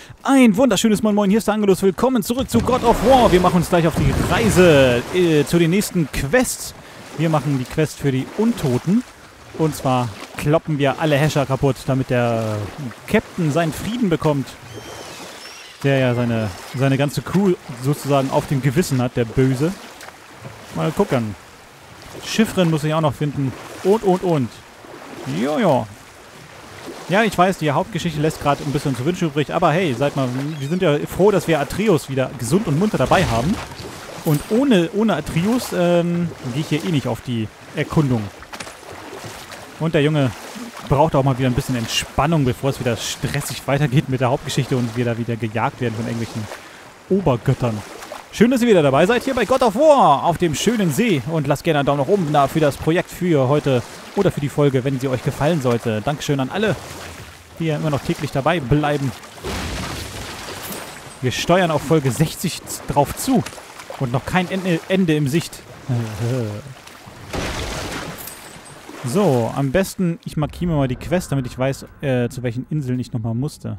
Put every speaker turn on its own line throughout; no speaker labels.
Ein wunderschönes Moin Moin, hier ist der Angelus. Willkommen zurück zu God of War. Wir machen uns gleich auf die Reise zu den nächsten Quests. Wir machen die Quest für die Untoten. Und zwar kloppen wir alle Häscher kaputt, damit der Captain seinen Frieden bekommt. Der ja seine ganze Crew sozusagen auf dem Gewissen hat, der Böse. Mal gucken. Chiffren muss ich auch noch finden. Und. Jojo. Ja, ich weiß, die Hauptgeschichte lässt gerade ein bisschen zu wünschen übrig, aber hey, seid mal, wir sind ja froh, dass wir Atreus wieder gesund und munter dabei haben. Und ohne Atreus gehe ich hier eh nicht auf die Erkundung. Und der Junge braucht auch mal wieder ein bisschen Entspannung, bevor es wieder stressig weitergeht mit der Hauptgeschichte und wir da wieder gejagt werden von irgendwelchen Obergöttern. Schön, dass ihr wieder dabei seid, hier bei God of War auf dem schönen See. Und lasst gerne einen Daumen nach oben da für das Projekt für heute oder für die Folge, wenn sie euch gefallen sollte. Dankeschön an alle, die ja immer noch täglich dabei bleiben. Wir steuern auf Folge 60 drauf zu und noch kein Ende im Sicht. So, am besten, ich markiere mal die Quest, damit ich weiß, zu welchen Inseln ich nochmal musste.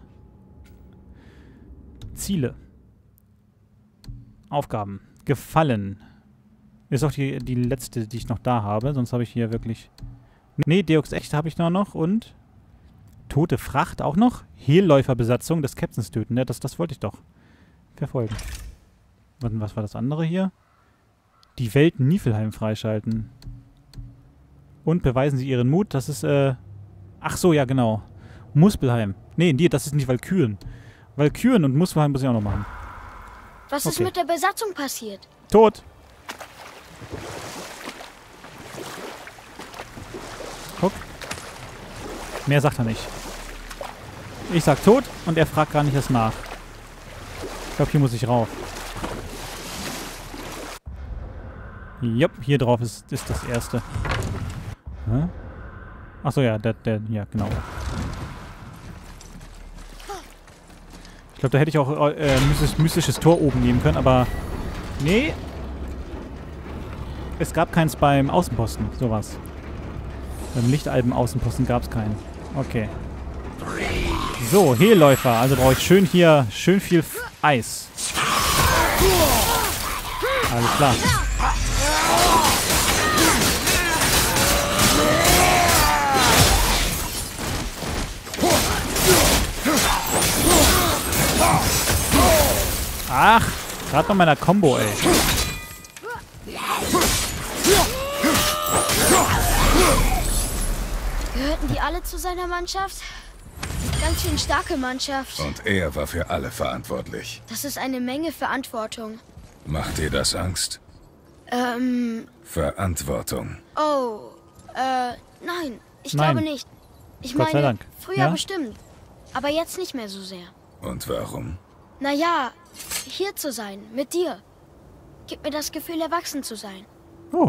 Ziele. Aufgaben. Gefallen. Ist auch die letzte, die ich noch da habe. Sonst habe ich hier wirklich... Nee, Deus Ex habe ich noch. Und tote Fracht auch noch. Heelläuferbesatzung des Captains töten. Ja, das wollte ich doch. Verfolgen. Was war das andere hier? Die Welt Niflheim freischalten. Und beweisen Sie Ihren Mut. Das ist, ach so, ja, genau. Muspelheim. Nee, das ist nicht Valkyren. Valkyren und Muspelheim muss ich auch noch machen.
Was ist mit der Besatzung passiert?
Tot. Guck. Mehr sagt er nicht. Ich sag tot und er fragt gar nicht erst nach. Ich glaube, hier muss ich rauf. Jupp, hier drauf ist das erste. Hä? Achso, ja, ja, genau. Ich glaube, da hätte ich auch mystisches Tor oben nehmen können, aber nee. Es gab keins beim Außenposten, sowas. Beim Lichtalben-Außenposten gab es keinen. Okay. So, Heelläufer. Also brauche ich schön viel Eis. Alles klar. Ach, gerade bei meiner Combo, ey.
Gehörten die alle zu seiner Mannschaft? Ganz schön starke Mannschaft.
Und er war für alle verantwortlich.
Das ist eine Menge Verantwortung.
Macht dir das Angst? Verantwortung.
Oh, nein. Ich
Nein.
glaube nicht. Ich
Gott sei
meine,
Dank.
früher
Ja?
bestimmt. Aber jetzt nicht mehr so sehr.
Und warum?
Naja, hier zu sein, mit dir. Gibt mir das Gefühl, erwachsen zu sein.
Oh.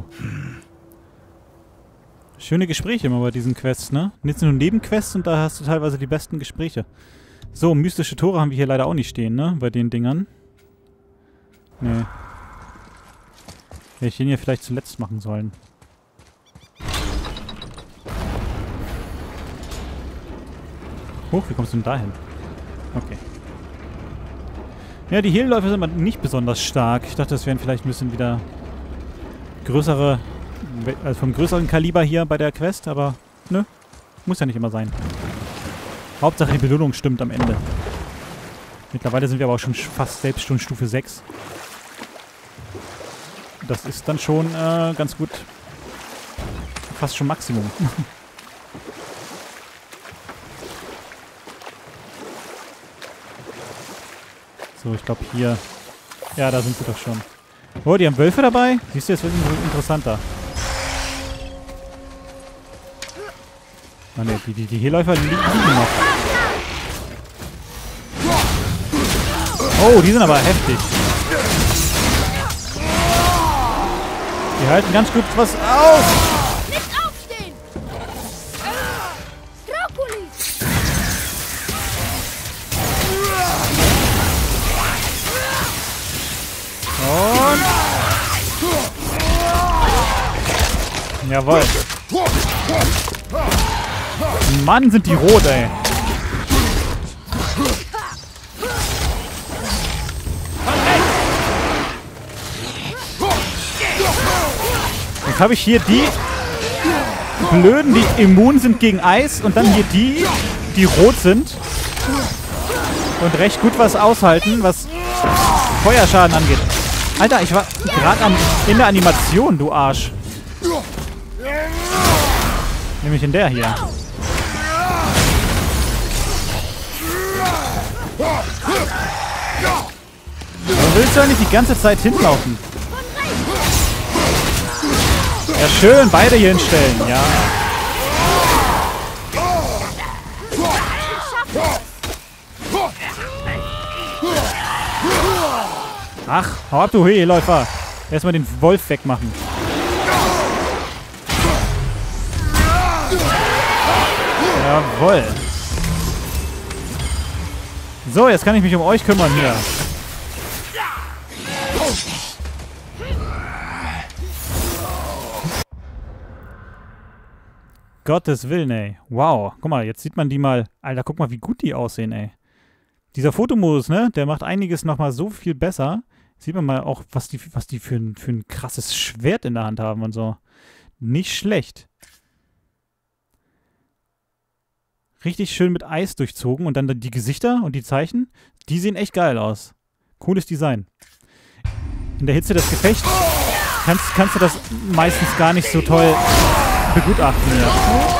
Schöne Gespräche immer bei diesen Quests, ne? Jetzt nur Nebenquests und da hast du teilweise die besten Gespräche. So, mystische Tore haben wir hier leider auch nicht stehen, ne? Bei den Dingern. Nee. Hätte ich den hier vielleicht zuletzt machen sollen. Hoch, wie kommst du denn dahin? Okay. Ja, die Heelläufer sind aber nicht besonders stark. Ich dachte, das wären vielleicht ein bisschen wieder größere, also vom größeren Kaliber hier bei der Quest, aber nö, muss ja nicht immer sein. Hauptsache die Belohnung stimmt am Ende. Mittlerweile sind wir aber auch schon fast selbst schon Stufe 6. Das ist dann schon ganz gut. Fast schon Maximum. So, ich glaube hier... Ja, da sind sie doch schon. Oh, die haben Wölfe dabei? Siehst du, jetzt wird es interessanter. Oh ne, die Heelläufer liegen noch. Oh, die sind aber heftig. Die halten ganz gut was aus.
Nicht aufstehen! Draculi!
Und... Jawohl. Mann, sind die rot, ey. Jetzt habe ich hier die Blöden, die immun sind gegen Eis und dann hier die rot sind und recht gut was aushalten, was Feuerschaden angeht. Alter, ich war gerade in der Animation, du Arsch. Nämlich in der hier. Aber willst du eigentlich die ganze Zeit hinlaufen? Ja, schön, beide hier hinstellen, ja. Ach, hau ab, du Läufer. Erstmal den Wolf wegmachen. Jawohl. So, jetzt kann ich mich um euch kümmern hier. Gottes Willen, ey. Wow. Guck mal, jetzt sieht man die mal. Alter, guck mal, wie gut die aussehen, ey. Dieser Fotomodus, ne? Der macht einiges nochmal so viel besser. Sieht man mal auch, was die für ein krasses Schwert in der Hand haben und so. Nicht schlecht. Richtig schön mit Eis durchzogen. Und dann die Gesichter und die Zeichen, die sehen echt geil aus. Cooles Design. In der Hitze des Gefechts kannst du das meistens gar nicht so toll begutachten. Ja.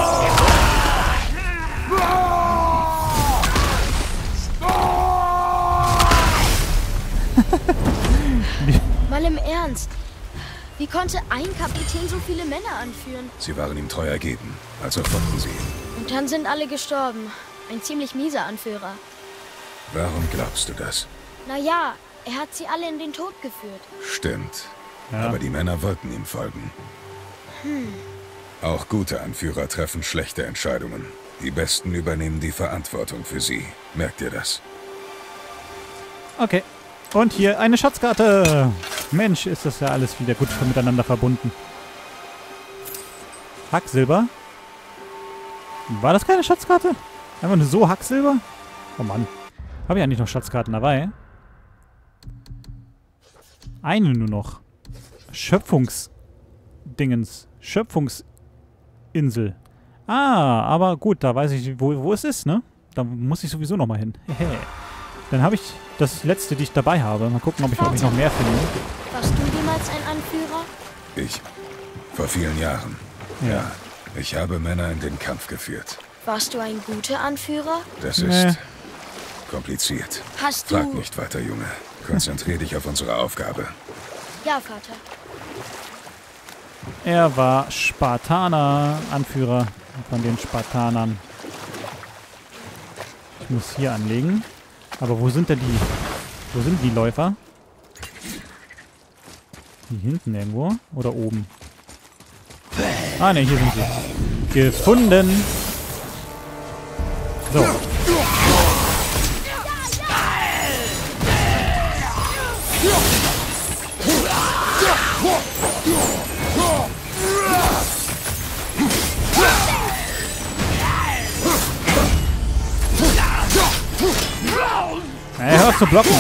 Mal im Ernst. Wie konnte ein Kapitän so viele Männer anführen?
Sie waren ihm treu ergeben, also folgten sie ihm.
Und dann sind alle gestorben. Ein ziemlich mieser Anführer.
Warum glaubst du das?
Naja, er hat sie alle in den Tod geführt.
Stimmt.
Ja.
Aber die Männer wollten ihm folgen. Auch gute Anführer treffen schlechte Entscheidungen. Die Besten übernehmen die Verantwortung für sie. Merkt ihr das?
Okay. Und hier eine Schatzkarte. Mensch, ist das ja alles wieder gut miteinander verbunden. Hacksilber. War das keine Schatzkarte? Einfach nur so Hacksilber? Oh Mann. Habe ich eigentlich noch Schatzkarten dabei? Eine nur noch. Schöpfungsdingens. Schöpfungsinsel. Ah, aber gut, da weiß ich, wo es ist, ne? Da muss ich sowieso nochmal hin. Dann habe ich das letzte, die ich dabei habe. Mal gucken, ob ich noch mehr finde.
Warst du jemals ein Anführer?
Ich. Vor vielen Jahren. Ja. Ich habe Männer in den Kampf geführt.
Warst du ein guter Anführer?
Das ist kompliziert.
Hast du...
Frag nicht weiter, Junge. Konzentrier dich auf unsere Aufgabe.
Ja, Vater.
Er war Spartaner, Anführer von den Spartanern. Ich muss hier anlegen. Aber wo sind denn die... Wo sind die Läufer? Hier hinten irgendwo? Oder oben? Ah, ne, hier sind sie. Gefunden! So. Hey, hör auf zu blocken!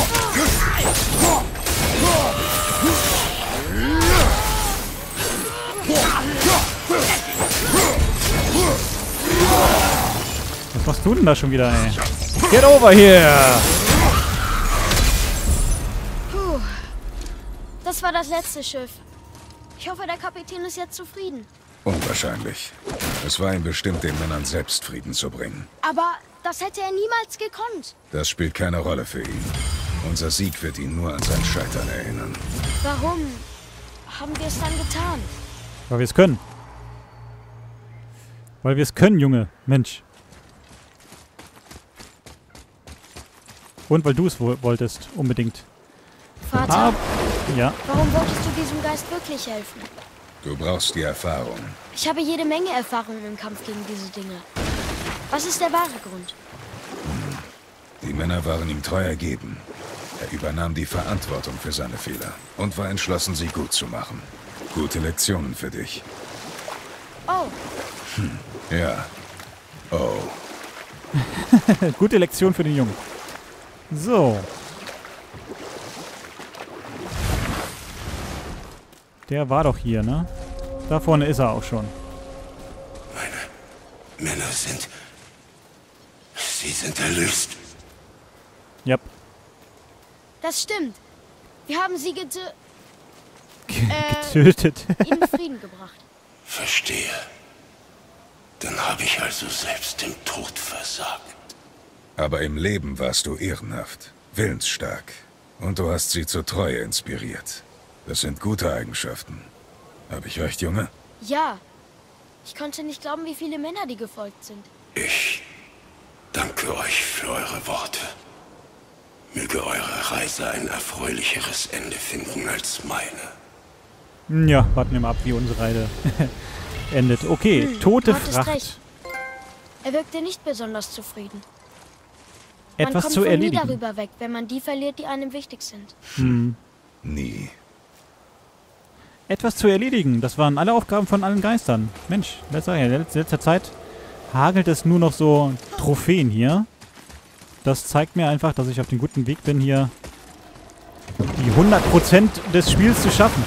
Was machst du denn da schon wieder, ey? Get over here!
Puh. Das war das letzte Schiff. Ich hoffe, der Kapitän ist jetzt zufrieden.
Unwahrscheinlich. Es war ihm bestimmt, den Männern selbst Frieden zu bringen.
Aber das hätte er niemals gekonnt.
Das spielt keine Rolle für ihn. Unser Sieg wird ihn nur an sein Scheitern erinnern.
Warum haben wir es dann getan?
Weil wir es können. Weil wir es können, Junge. Mensch. Und weil du es wolltest. Unbedingt.
Vater,
ja.
warum wolltest du diesem Geist wirklich helfen?
Du brauchst die Erfahrung.
Ich habe jede Menge Erfahrung im Kampf gegen diese Dinge. Was ist der wahre Grund?
Die Männer waren ihm treu ergeben. Er übernahm die Verantwortung für seine Fehler und war entschlossen, sie gut zu machen. Gute Lektionen für dich.
Oh,
Ja. Oh.
Gute Lektion für den Jungen. So. Der war doch hier, ne? Da vorne ist er auch schon.
Meine Männer sind... Sie sind erlöst.
Yep.
Das stimmt. Wir haben sie
Getötet.
ihnen Frieden gebracht.
Verstehe. Dann habe ich also selbst dem Tod versagt.
Aber im Leben warst du ehrenhaft, willensstark. Und du hast sie zur Treue inspiriert. Das sind gute Eigenschaften. Habe ich recht, Junge?
Ja. Ich konnte nicht glauben, wie viele Männer die gefolgt sind.
Ich danke euch für eure Worte. Möge eure Reise ein erfreulicheres Ende finden als meine.
Ja, warten wir mal ab, wie unsere Reise endet. Okay, tote
du hattest
Fracht.
recht. Er wirkte nicht besonders zufrieden. Man
Etwas
kommt
zu
wohl nie
erledigen.
darüber weg, wenn man die verliert, die einem wichtig sind.
Nie.
Etwas zu erledigen. Das waren alle Aufgaben von allen Geistern. Mensch, in letzter Zeit hagelt es nur noch so Trophäen hier. Das zeigt mir einfach, dass ich auf dem guten Weg bin, hier die 100% des Spiels zu schaffen.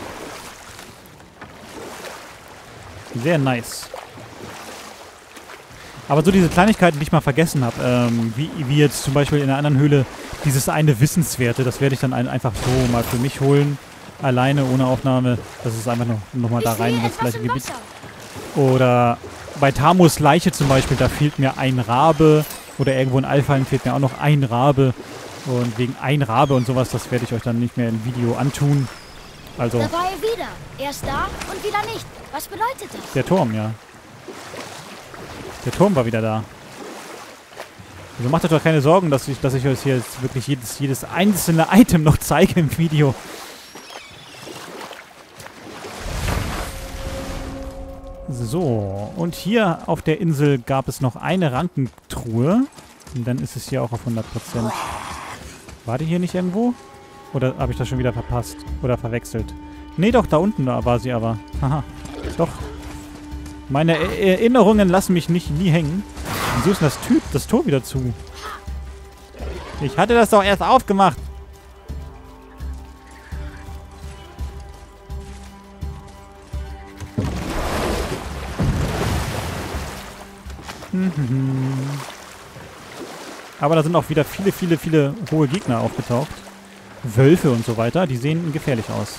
Sehr nice. Aber so diese Kleinigkeiten, die ich mal vergessen habe, wie jetzt zum Beispiel in einer anderen Höhle dieses eine Wissenswerte, das werde ich dann einfach so mal für mich holen. Alleine, ohne Aufnahme. Das ist einfach noch mal da rein in das gleiche Gebiet. Oder bei Tamus Leiche zum Beispiel, da fehlt mir ein Rabe. Oder irgendwo in Alfheim fehlt mir auch noch ein Rabe. Und wegen ein Rabe und sowas, das werde ich euch dann nicht mehr im Video antun. Also.
Da war er wieder. Erst da und wieder nicht. Was bedeutet das?
Der Turm, ja. Der Turm war wieder da. Also macht euch doch keine Sorgen, dass ich euch hier jetzt wirklich jedes einzelne Item noch zeige im Video. So, und hier auf der Insel gab es noch eine Rankentruhe. Und dann ist es hier auch auf 100%. War die hier nicht irgendwo? Oder habe ich das schon wieder verpasst? Oder verwechselt? Nee, doch, da unten war sie aber. Haha, doch. Meine Erinnerungen lassen mich nie hängen. Wieso ist denn das Tor wieder zu? Ich hatte das doch erst aufgemacht. Aber da sind auch wieder viele hohe Gegner aufgetaucht. Wölfe und so weiter. Die sehen gefährlich aus.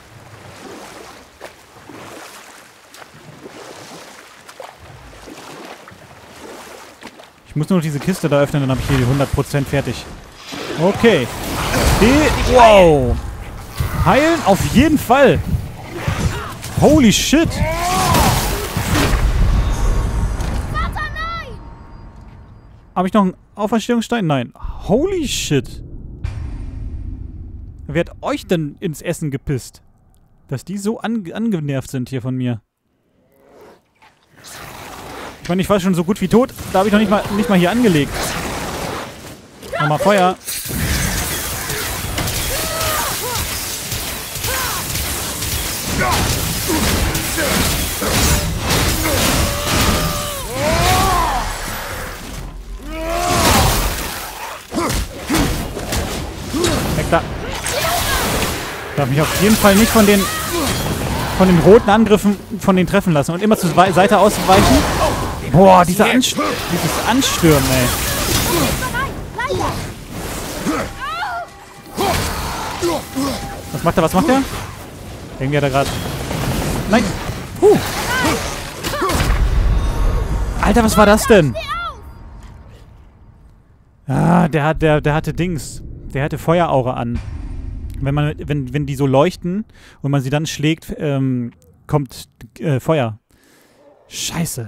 Ich muss nur noch diese Kiste da öffnen, dann habe ich hier die 100% fertig. Okay. Wow. Heilen auf jeden Fall. Holy shit. Habe ich noch einen Auferstehungsstein? Nein. Holy shit. Wer hat euch denn ins Essen gepisst? Dass die so angenervt sind hier von mir. Ich meine, ich war schon so gut wie tot. Da habe ich noch nicht mal hier angelegt. Nochmal Feuer. Weg da. Ich darf mich auf jeden Fall nicht von den roten Angriffen treffen lassen. Und immer zur Seite ausweichen. Boah, dieses Anstürmen, ey. Was macht er? Irgendwie hat er gerade... Nein! Alter, was war das denn? Ah, der hatte Dings. Der hatte Feueraura an. Wenn die so leuchten und man sie dann schlägt, kommt Feuer. Scheiße.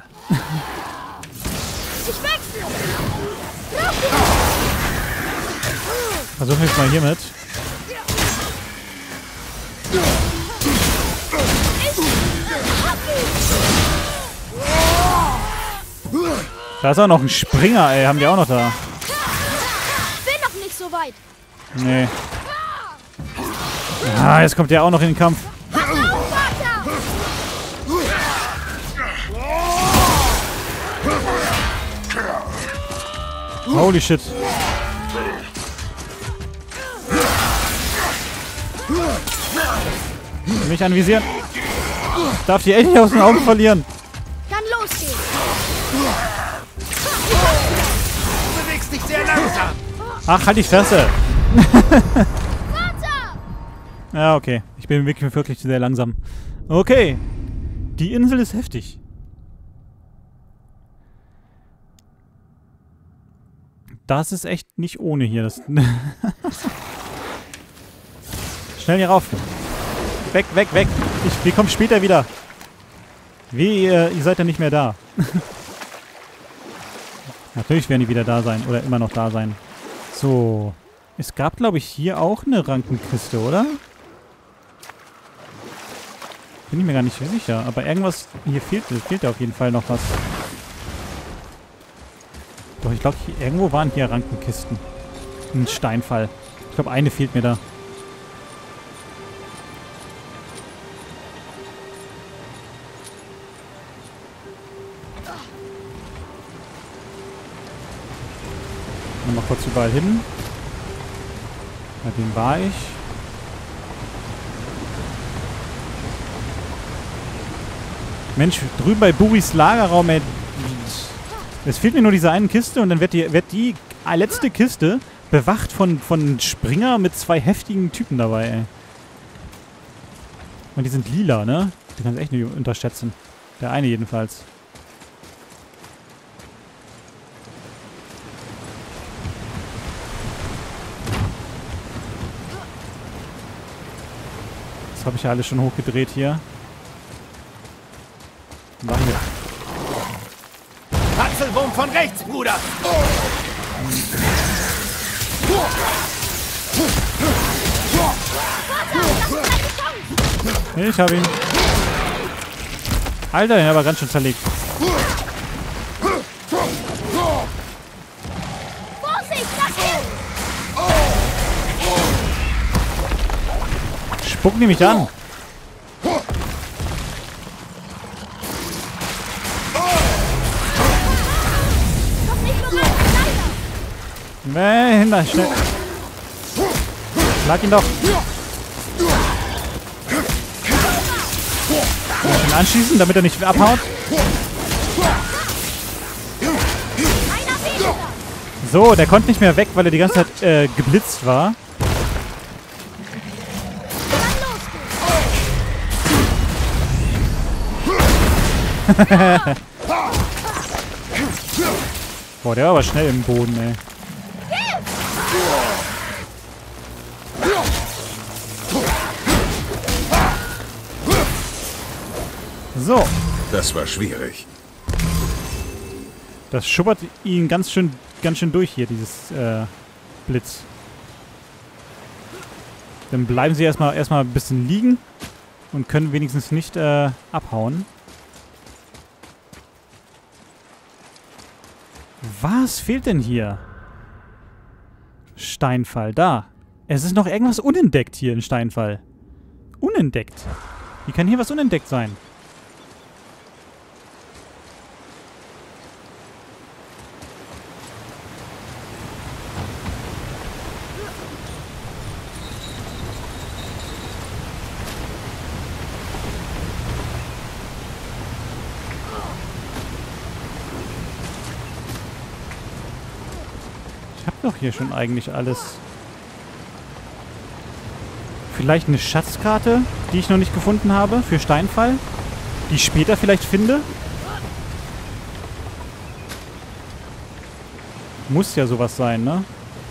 Versuchen wir es mal hiermit. Da ist auch noch ein Springer, ey. Haben die auch noch da.
Ich bin noch nicht so weit.
Nee. Ah, jetzt kommt der auch noch in den Kampf. Holy shit. Mich anvisieren. Ich darf die echt nicht aus den Augen verlieren.
Kann losgehen.
Du bewegst dich sehr langsam.
Ach, halt die Fresse.
Vater!
Ja, okay. Ich bin wirklich sehr langsam. Okay. Die Insel ist heftig. Das ist echt nicht ohne hier. Das Schnell hier rauf. Weg, weg, weg. Wir kommen später wieder. Wie, ihr seid ja nicht mehr da. Natürlich werden die wieder da sein. Oder immer noch da sein. So. Es gab, glaube ich, hier auch eine Rankenkiste, oder? Bin ich mir gar nicht sicher. Aber irgendwas... Hier fehlt ja auf jeden Fall noch was. Doch, ich glaube, irgendwo waren hier Rankenkisten. Ein Steinfall. Ich glaube, eine fehlt mir da. Mal kurz überall hin. Bei dem war ich. Mensch, drüben bei Buris Lagerraum, ey. Es fehlt mir nur diese eine Kiste und dann wird die letzte Kiste bewacht von Springer mit 2 heftigen Typen dabei, ey. Und die sind lila, ne? Die kannst du echt nicht unterschätzen. Der eine jedenfalls. Das habe ich ja alles schon hochgedreht hier. Machen wir.
Patzelwurm von rechts, Bruder!
Ich hab ihn. Alter, den hat aber ganz schön zerlegt.
Vorsicht, nach hinten!
Spuck die mich an.
Doch nicht nur rein, leider!
Nee, schnell. Schlag ihn doch. Ihn anschießen, damit er nicht abhaut.
Einer weniger!
So, der konnte nicht mehr weg, weil er die ganze Zeit geblitzt war.
Kann losgehen!
Boah, der war aber schnell im Boden, ey. So.
Das war schwierig.
Das schubbert ihn ganz schön durch hier, dieses Blitz. Dann bleiben sie erstmal ein bisschen liegen und können wenigstens nicht abhauen. Was fehlt denn hier? Steinfall, da. Es ist noch irgendwas unentdeckt hier in Steinfall. Unentdeckt. Wie kann hier was unentdeckt sein? Ich hab doch hier schon eigentlich alles. Vielleicht eine Schatzkarte, die ich noch nicht gefunden habe für Steinfall, die ich später vielleicht finde. Muss ja sowas sein, ne?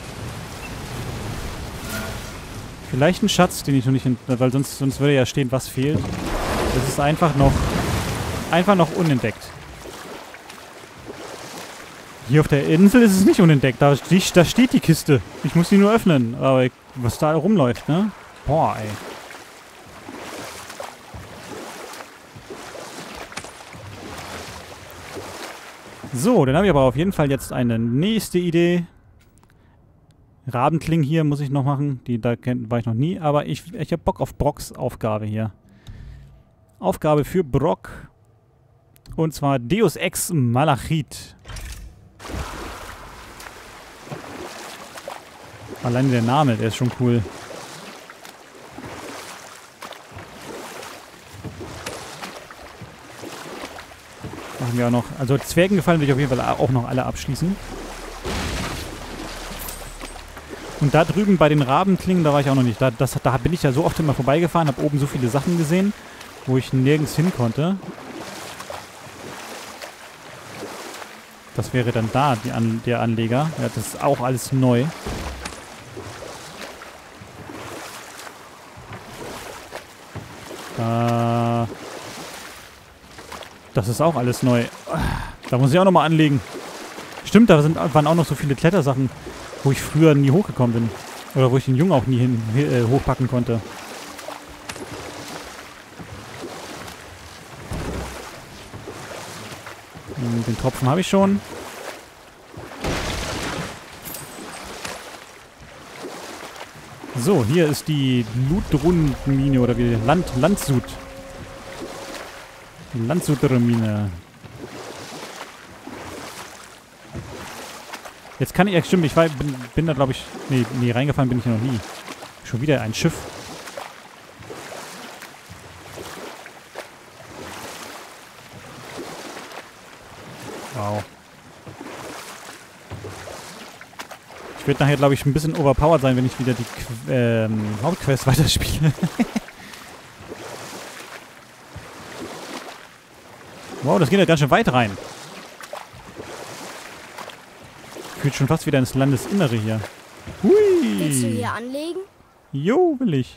Vielleicht ein Schatz, den ich noch nicht... Weil sonst würde ja stehen, was fehlt. Das ist einfach noch unentdeckt. Hier auf der Insel ist es nicht unentdeckt. Da steht die Kiste. Ich muss sie nur öffnen. Aber was da rumläuft, ne? Boah, ey. So, dann habe ich aber auf jeden Fall jetzt eine nächste Idee. Rabenkling hier muss ich noch machen. Da war ich noch nie. Aber ich habe Bock auf Brocks Aufgabe hier. Aufgabe für Brock. Und zwar Deus Ex Malachit. Allein der Name, der ist schon cool. machen wir auch noch. Also Zwergengefallen will ich auf jeden Fall auch noch alle abschließen. Und da drüben bei den Rabenklingen, da war ich auch noch nicht. Da bin ich ja so oft immer vorbeigefahren, habe oben so viele Sachen gesehen, wo ich nirgends hin konnte. Das wäre dann da der Anleger. Ja, das ist auch alles neu. Das ist auch alles neu. Da muss ich auch nochmal anlegen. Stimmt, da waren auch noch so viele Klettersachen, wo ich früher nie hochgekommen bin. Oder wo ich den Jungen auch nie hochpacken konnte. Den Tropfen habe ich schon. So, hier ist die Ludrun-Mine oder wie Landsud. Die Landsuder-Mine. Jetzt kann ich, ja stimmt, ich bin da glaube ich, nee, reingefahren bin ich noch nie. Schon wieder ein Schiff. Wow. Ich werde nachher, glaube ich, ein bisschen overpowered sein, wenn ich wieder die Hauptquest weiterspiele. Wow, das geht ja ganz schön weit rein. Fühlt schon fast wieder ins Landesinnere hier. Hui!
Willst du hier anlegen?
Jo, will ich.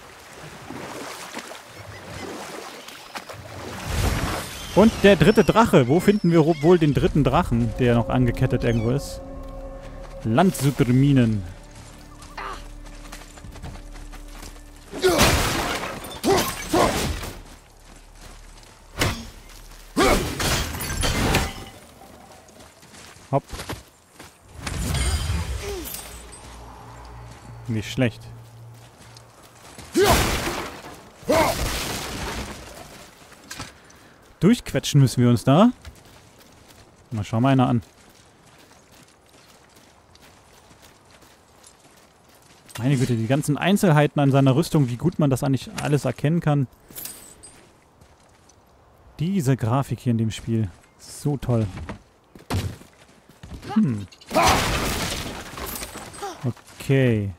Und der dritte Drache. Wo finden wir wohl den dritten Drachen, der noch angekettet irgendwo ist? Landsuderminen. Hopp. Nicht schlecht. Durchquetschen müssen wir uns da. Mal schauen wir einer an. Meine Güte, die ganzen Einzelheiten an seiner Rüstung, wie gut man das eigentlich alles erkennen kann. Diese Grafik hier in dem Spiel. So toll. Okay.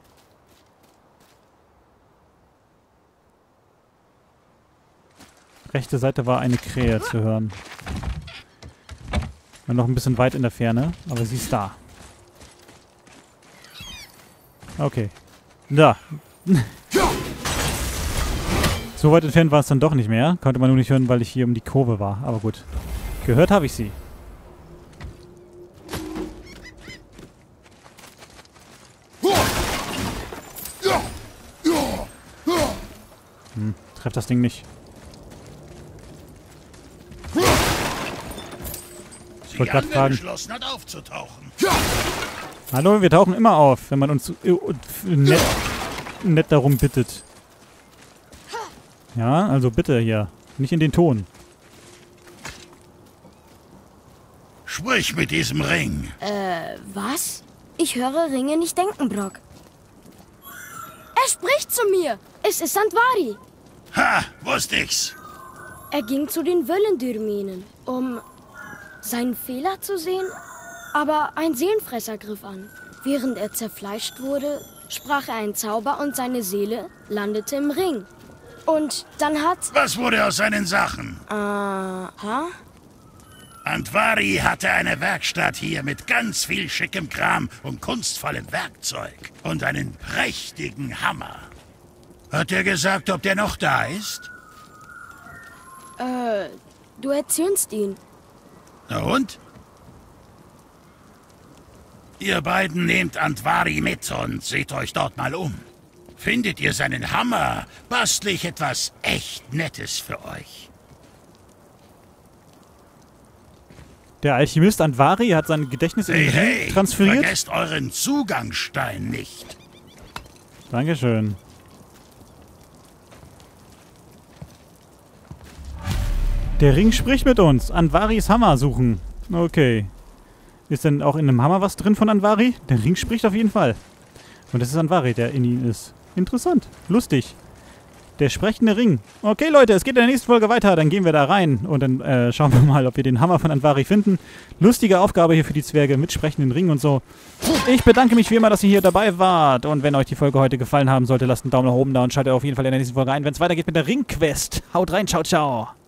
Rechte Seite war eine Krähe zu hören. War noch ein bisschen weit in der Ferne, aber sie ist da. Okay. Da. So weit entfernt war es dann doch nicht mehr. Konnte man nur nicht hören, weil ich hier um die Kurve war. Aber gut. Gehört habe ich sie. Treff das Ding nicht. Ich wollte gerade fragen.
Hat aufzutauchen.
Hallo, wir tauchen immer auf, wenn man uns nett darum bittet. Ja, also bitte hier. Nicht in den Ton.
Sprich mit diesem Ring.
Was? Ich höre Ringe nicht denken, Brock. Er spricht zu mir. Es ist Andvari.
Ha, wusste ich's.
Er ging zu den Wöllendürminen, um seinen Fehler zu sehen, aber ein Seelenfresser griff an. Während er zerfleischt wurde, sprach er einen Zauber und seine Seele landete im Ring. Und dann hat...
Was wurde aus seinen Sachen? Andvari hatte eine Werkstatt hier mit ganz viel schickem Kram und kunstvollem Werkzeug und einen prächtigen Hammer. Hat er gesagt, ob der noch da ist?
Du erzürnst ihn.
Na und? Ihr beiden nehmt Andvari mit und seht euch dort mal um. Findet ihr seinen Hammer, bastle ich etwas echt Nettes für euch.
Der Alchemist Andvari hat sein Gedächtnis in den Ring transferiert.
Vergesst euren Zugangsstein nicht.
Dankeschön. Der Ring spricht mit uns. Andvaris Hammer suchen. Okay. Ist denn auch in einem Hammer was drin von Andvari? Der Ring spricht auf jeden Fall. Und das ist Andvari, der in ihm ist. Interessant. Lustig. Der sprechende Ring. Okay, Leute, es geht in der nächsten Folge weiter. Dann gehen wir da rein und dann schauen wir mal, ob wir den Hammer von Andvari finden. Lustige Aufgabe hier für die Zwerge mit sprechenden Ring und so. Ich bedanke mich wie immer, dass ihr hier dabei wart. Und wenn euch die Folge heute gefallen haben sollte, lasst einen Daumen nach oben da und schaltet auf jeden Fall in der nächsten Folge ein, wenn es weitergeht mit der Ring-Quest. Haut rein, ciao, ciao.